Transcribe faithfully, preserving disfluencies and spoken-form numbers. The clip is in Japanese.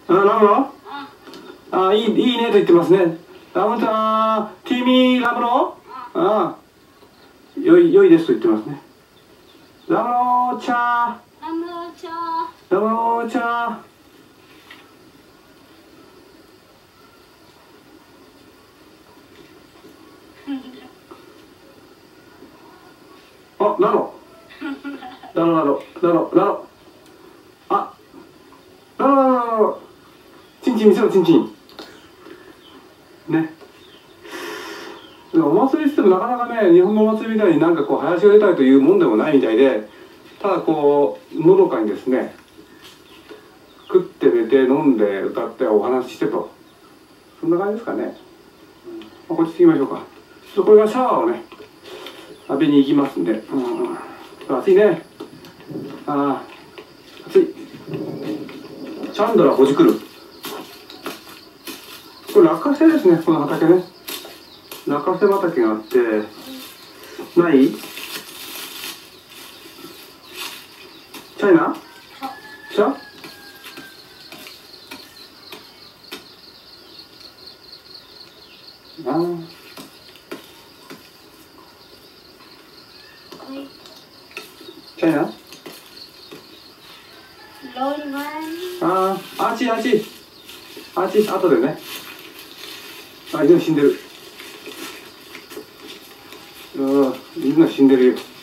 あ、ラブロあ、いい、いいねと言ってますね。ラムちゃん、君、ラブロああ、良い、良いですと言ってますね。ラブロちゃん。ラブロちゃん。ラブロちゃん。あ、ラロ。ラロラロ、ラロ、ラロ。あ、ラロラロラロ。チンチン見せろ、チンチン。ね。お祭りしてもなかなかね、日本のお祭りみたいになんかこう林が出たりというもんでもないみたいで、ただこうのどかにですね、食って寝て飲んで歌ってお話ししてと、そんな感じですかね。まあ、こっち行きましょうか。ちょっとこれがシャワーをね浴びに行きますんで、うん、暑いね。ああ、暑い。チャンドラほじくる。これ落花生ですね、この畑ね。落花生畑があって、ないチャイナチャあーチャイナああ、あっちあっちあっち、後でね。あ、犬死んでる。うん、犬が死んでるよ。